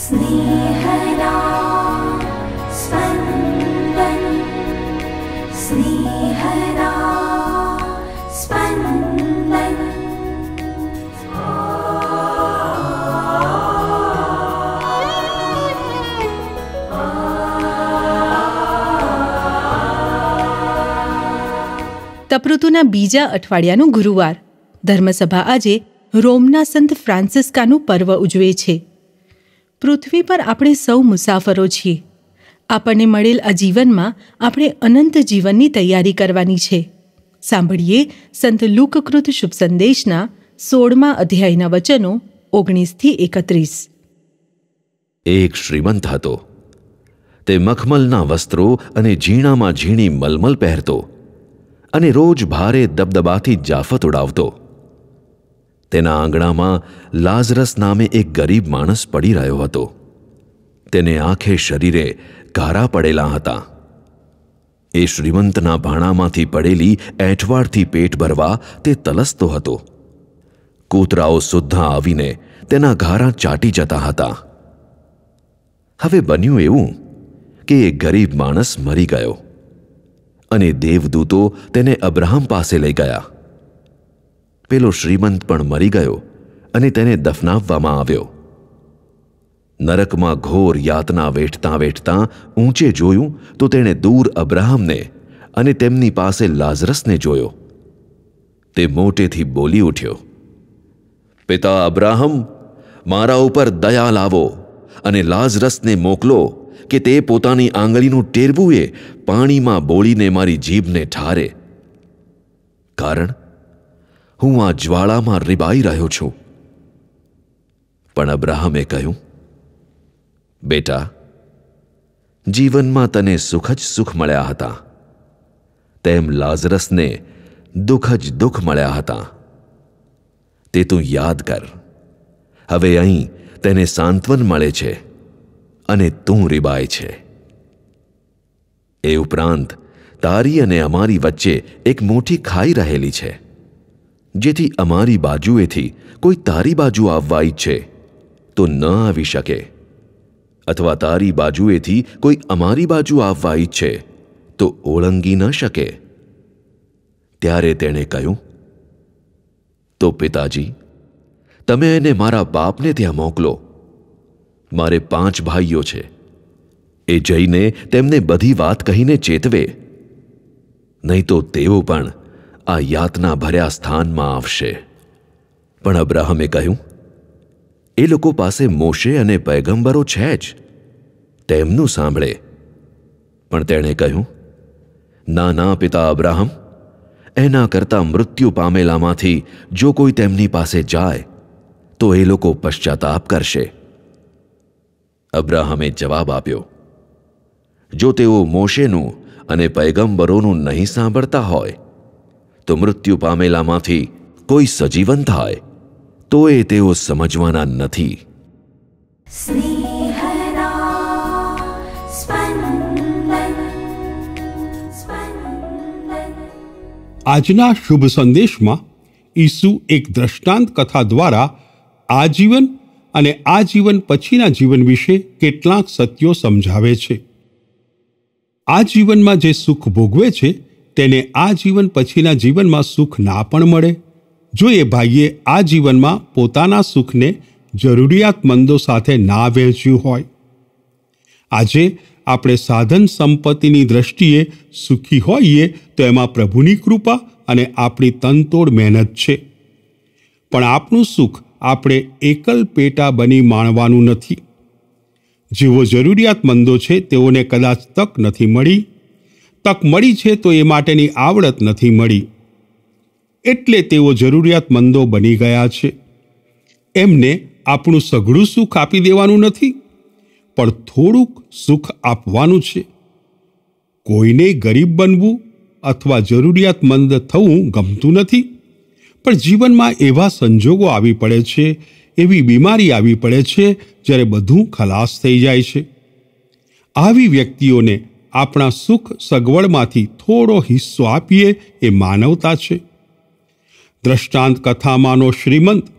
स्नेहदा स्पन्दन स्नेहदा स्पन्दन। તપઋતુના બીજા અઠવાડિયાનું ગુરુવાર ધર્મસભા આજે રોમના સંત ફ્રાન્સિસ્કાનું પર્વ ઉજવે છે. પૃથ્વી પર આપણે સૌ મુસાફરો છીએ. આપણને મળેલ આ જીવનમાં આપણે અનંત જીવનની તૈયારી કરવાની છે. સાંભળીએ સંત લુકકૃત શુભ સંદેશના 16મા અધ્યાયના વચનો 19-31. એક શ્રીમંત હતો. તે મખમલના વસ્ત્રો અને ઝીણામાં ઝીણી મલમલ પહેરતો અને રોજ ભારે દબદબાથી જાફત ઉડાવતો. તેના આંગણામાં લાઝરસ નામે એક ગરીબ માણસ પડી રહ્યો હતો. તેને આખે શરીરે ઘારા પડેલા હતા. એ શ્રીમંતના ભાણામાંથી પડેલી એંઠવાડથી પેટ ભરવા તે તલસતો હતો. કૂતરાઓ સુદ્ધા આવીને તેના ઘારા ચાટી જતા હતા. હવે બન્યું એવું કે એ ગરીબ માણસ મરી ગયો અને દેવદૂતો તેને અબ્રાહમ પાસે લઈ ગયા. પેલો શ્રીમંત પણ મરી ગયો અને તેને દફનાવવામાં આવ્યો. નરકમાં ઘોર યાતના વેઠતાં વેઠતાં ઊંચે જોયું તો તેણે દૂર અબ્રાહમને અને તેમની પાસે લાઝરસને જોયો. તે મોટેથી બોલી ઉઠ્યો, પિતા અબ્રાહમ, મારા ઉપર દયા લાવો અને લાઝરસને મોકલો કે તે પોતાની આંગળીનું ટેરવું પાણીમાં બોળીને મારી જીભને ઠારે, કારણ હું આ જ્વાળામાં રીબાઈ રહ્યો છું. પણ અબ્રાહમે કહ્યું, બેટા, જીવનમાં તને સુખ જ સુખ મળ્યા હતા, તેમ લાઝરસને દુઃખ જ દુઃખ મળ્યા હતા. તે તું યાદ કર. હવે અહીં તેને સાંત્વન મળે છે અને તું રીબાય છે. એ ઉપરાંત તારી અને અમારી વચ્ચે એક મોટી ખાઈ રહેલી છે, જેથી અમારી બાજુએથી કોઈ તારી બાજુ આવવા ઈચ્છે તો ન આવી શકે, અથવા તારી બાજુએથી કોઈ અમારી બાજુ આવવા ઈચ્છે તો ઓળંગી ન શકે. ત્યારે તેણે કહ્યું, તો પિતાજી, તમે એને મારા બાપને ત્યાં મોકલો. મારે 5 ભાઈઓ છે. એ જઈને તેમને બધી વાત કહીને ચેતવે, નહીં તો તેઓ પણ આ યાતના ભર્યા સ્થાનમાં આવશે. પણ અબ્રાહમે કહ્યું, એ લોકો પાસે મોશે અને પયગંબરો છે જ, તેમનું સાંભળે. પણ તેણે કહ્યું, ના ના પિતા અબ્રાહમ, એના કરતાં મૃત્યુ પામેલામાંથી જો કોઈ તેમની પાસે જાય તો એ લોકો પશ્ચાતાપ કરશે. અબ્રાહમે જવાબ આપ્યો, જો તેઓ મોશેનું અને પયગંબરોનું નહીં સાંભળતા હોય તો મૃત્યુ પામેલામાંથી કોઈ સજીવન થાય તો એ તેઓ સમજવાના નથી. આજના શુભ સંદેશમાં ઈસુ એક દ્રષ્ટાંત કથા દ્વારા આજીવન અને આજીવન પછીના જીવન વિશે કેટલાક સત્યો સમજાવે છે. આ જીવનમાં જે સુખ ભોગવે છે તેને આ જીવન પછીના જીવનમાં સુખ ના પણ મળે, જો એ ભાઈએ આ જીવનમાં પોતાના સુખને જરૂરિયાતમંદો સાથે ના વહેંચ્યું હોય. આજે આપણે સાધન સંપત્તિની દ્રષ્ટિએ સુખી હોઈએ તો એમાં પ્રભુની કૃપા અને આપણી તનતોડ મહેનત છે. પણ આપણું સુખ આપણે એકલ પેટા બની માણવાનું નથી. જેઓ જરૂરિયાતમંદો છે તેઓને કદાચ તક નથી મળી, તક મળી છે તો એ માટેની આવડત નથી મળી, એટલે તેઓ જરૂરિયાતમંદો બની ગયા છે. એમને આપણું સઘળું સુખ આપી દેવાનું નથી, પણ થોડુંક સુખ આપવાનું છે. કોઈને ગરીબ બનવું અથવા જરૂરિયાતમંદ થવું ગમતું નથી, પણ જીવનમાં એવા સંજોગો આવી પડે છે, એવી બીમારી આવી પડે છે જ્યારે બધું ખલાસ થઈ જાય છે. આવી વ્યક્તિઓને આપણા સુખ સગવડમાંથી થોડો હિસ્સો આપીએ એ માનવતા છે. દ્રષ્ટાંત કથામાંનો શ્રીમંત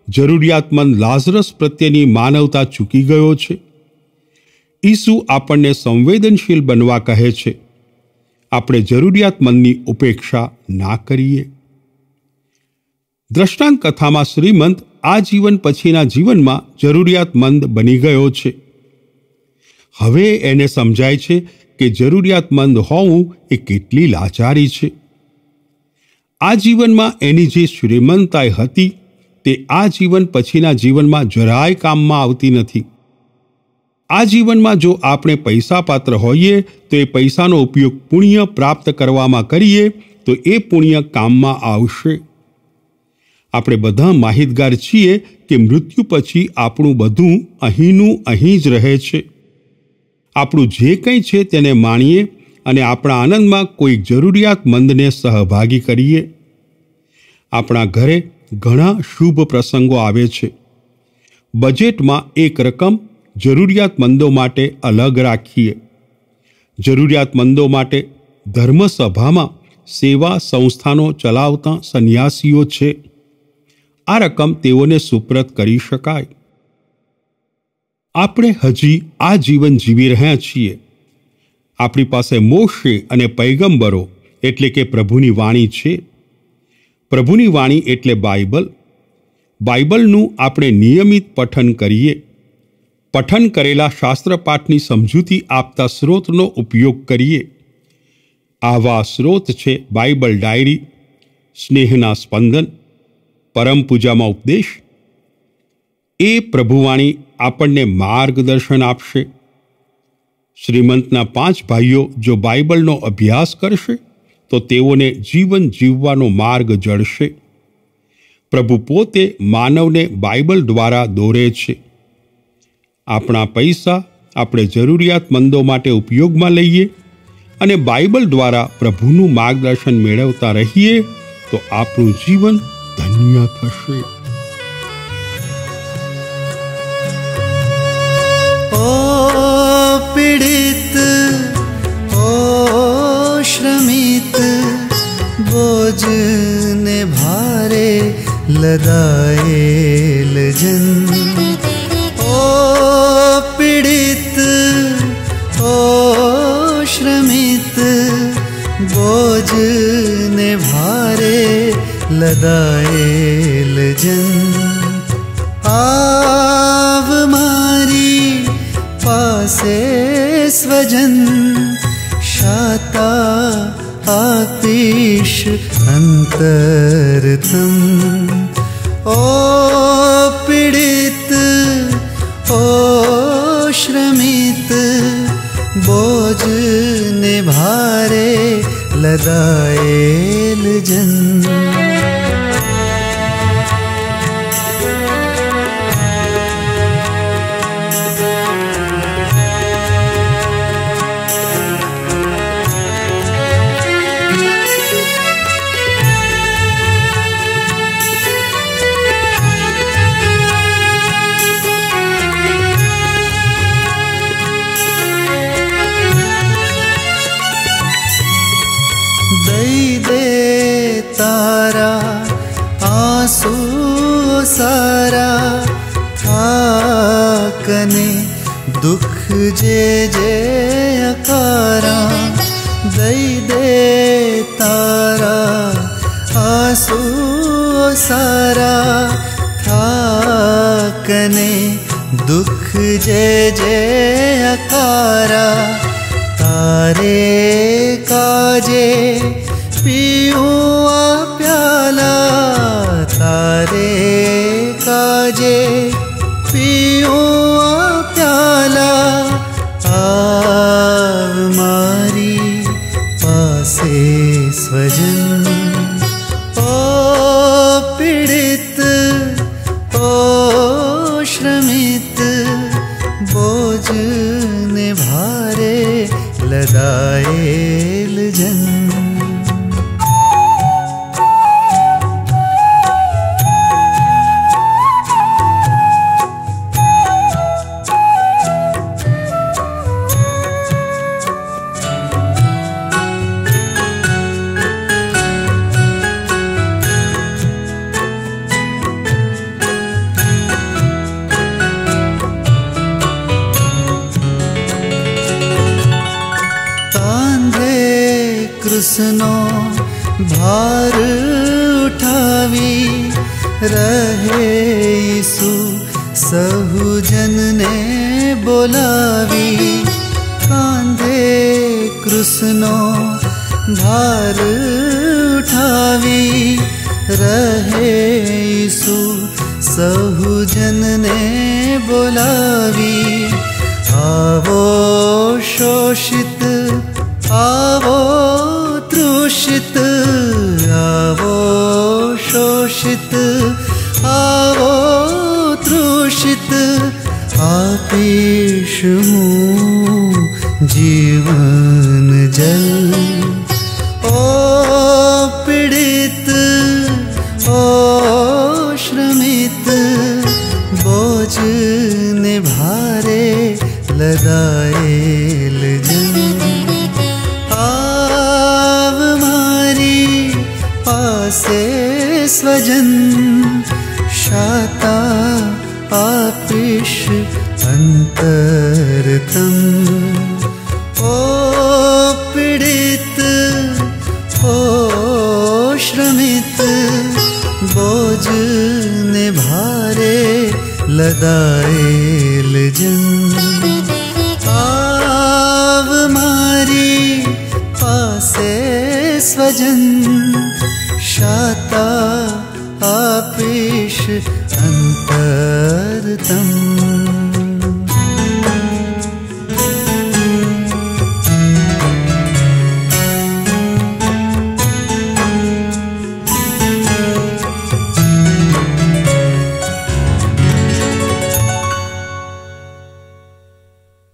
જરૂરિયાતમંદ લાઝરસ પ્રત્યેની માનવતા ચૂકી ગયો છે. ઈસુ આપણને સંવેદનશીલ બનવા કહે છે. આપણે જરૂરિયાતમંદની ઉપેક્ષા ના કરીએ. દ્રષ્ટાંત કથામાં શ્રીમંત આ જીવન પછીના જીવનમાં જરૂરિયાતમંદ બની ગયો છે. હવે એને સમજાય છે કે જરૂરિયાતમંદ હોવું એ કેટલી લાચારી છે. આ જીવનમાં એની જે શ્રીમંતાઈ હતી તે આ જીવન પછીના જીવનમાં જરાય કામમાં આવતી નથી. આ જીવનમાં જો આપણે પૈસા પાત્ર હોઈએ તો એ પૈસાનો ઉપયોગ પુણ્ય પ્રાપ્ત કરવામાં કરીએ તો એ પુણ્ય કામમાં આવશે. આપણે બધા માહિતગાર છીએ કે મૃત્યુ પછી આપણું બધું અહીંનું અહીં જ રહે છે. આપણું જે કંઈ છે તેને માણીએ અને આપણા આનંદમાં કોઈ જરૂરિયાતમંદને સહભાગી કરીએ. આપણા ઘરે ઘણા શુભ પ્રસંગો આવે છે. બજેટમાં એક રકમ જરૂરિયાતમંદો માટે અલગ રાખીએ. જરૂરિયાતમંદો માટે ધર્મસભામાં સેવા સંસ્થાનો ચલાવતા સંન્યાસીઓ છે. આ રકમ તેઓને સુપ્રત કરી શકાય. આપણે હજી આ જીવન જીવી રહ્યા છીએ. આપણી પાસે મોશે અને પૈગંબરો એટલે કે પ્રભુની વાણી છે. પ્રભુની વાણી એટલે બાઇબલ. બાઇબલનું આપણે નિયમિત પઠન કરીએ. પઠન કરેલા શાસ્ત્રપાઠની સમજૂતી આપતા સ્રોતનો ઉપયોગ કરીએ. આવા સ્રોત છે બાઇબલ ડાયરી, સ્નેહના સ્પંદન, પરમ પૂજામાં ઉપદેશ. એ પ્રભુવાણી આપણને માર્ગદર્શન આપશે. શ્રીમંતના 5 ભાઈઓ જો બાઇબલનો અભ્યાસ કરશે તો તેઓને જીવન જીવવાનો માર્ગ જળશે. પ્રભુ પોતે માનવને બાઇબલ દ્વારા દોરે છે. આપણા પૈસા આપણે જરૂરિયાતમંદો માટે ઉપયોગમાં લઈએ અને બાઇબલ દ્વારા પ્રભુનું માર્ગદર્શન મેળવતા રહીએ તો આપણું જીવન ધન્ય થશે. ओ पीड़ित ओ श्रमित बोझ ने भारे लदाएल जन. ओ पीड़ित ओ श्रमित बोझ ने भारे लदाएल जन. आव मारी पासे स्वजन शाता आपीश अंतरतम. ओ पीड़ित ओ श्रमित बोझ ने भारे लदाएल जन. आंसू सारा थाकने दुख जे जे अकारा. दई दे तारा आंसू सारा थाकने दुख जे जे अकारा. तारे काजे पीऊँ प्याला तारे काजे पीऊँ प्याला. आव मारी पासे स्वजन. ओ पीड़ित ओ श्रमित बोझ ने भारे लदाएल जन. क्रूसनो भार उठावी रहे ईसु सहु जन ने बोलावी कांधे क्रूसनो भार उठावी रहे ईसु सहु जन ने बोलावी आवो शोषित आवो तृषित आवो शोषित आवो तृषित आपीशमु जीवन जल ओ पीड़ित ओ श्रमित बोझ ने भारे लदाएल जन आव मारी पासे स्वजन शाता आपिश अंतरतम ओ पीड़ित ओ श्रमित बोझ ने भारे लदाएल जन आव मारी पासे स्वजन